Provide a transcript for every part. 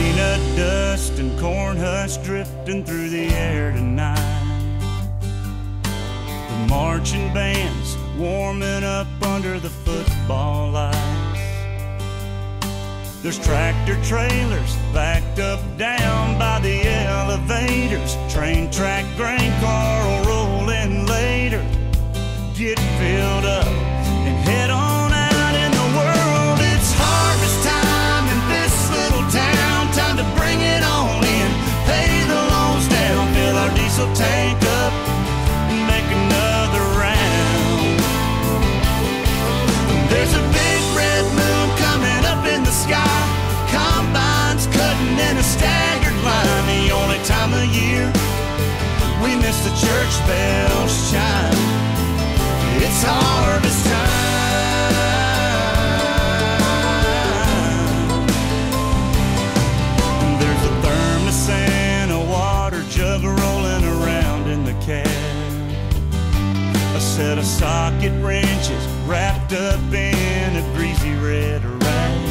Peanut dust and corn husk drifting through the air tonight. The marching bands warming up under the football lights. There's tractor trailers backed up down by the elevators. Train track grain car will roll in later. Get filled up and head on out in the world. It's harvest time in this little town. Time to bring it on in, pay the loans down, fill our diesel tank up and make another round. There's a big red moon coming up in the sky. Combines cutting in a staggered line. The only time of year we miss the church bells chime. It's harvest time. There's a thermos and a water jug rolling around in the cab. A set of socket wrenches wrapped up in a greasy red rag.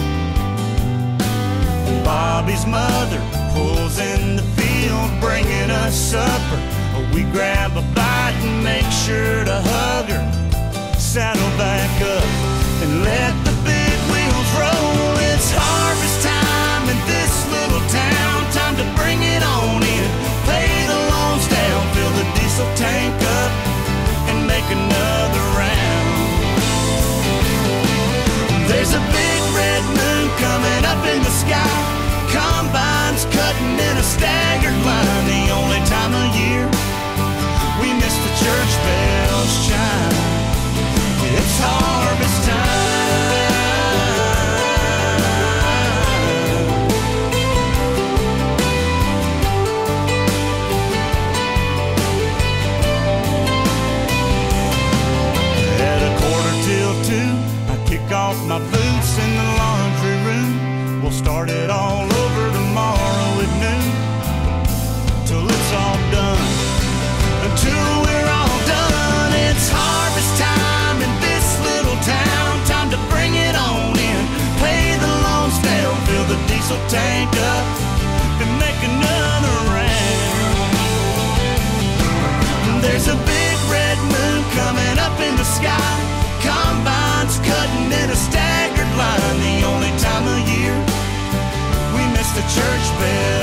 Bobby's mother pulls in the field, bringing us supper. We grab a bite and make sure to hug her. Saddle back up and let the big wheels roll. It's harvest time in this little town. Time to bring it on in, pay the loans down, fill the diesel tank up and make another round. There's a big red moon coming up in the sky. Combines cutting in a staggered line. The only time of year we miss the church bells chime. It's harvest time. At 1:45, I kick off my boots in the laundry room. We'll start it all over tomorrow at noon, till it's all done. Until we're all done, it's harvest time in this little town. Time to bring it on in, pay the loans down, fill the diesel tank up and make another round. There's a big red moon coming up in the sky. Combines cutting in a staggered line. The only time of year we miss the church bell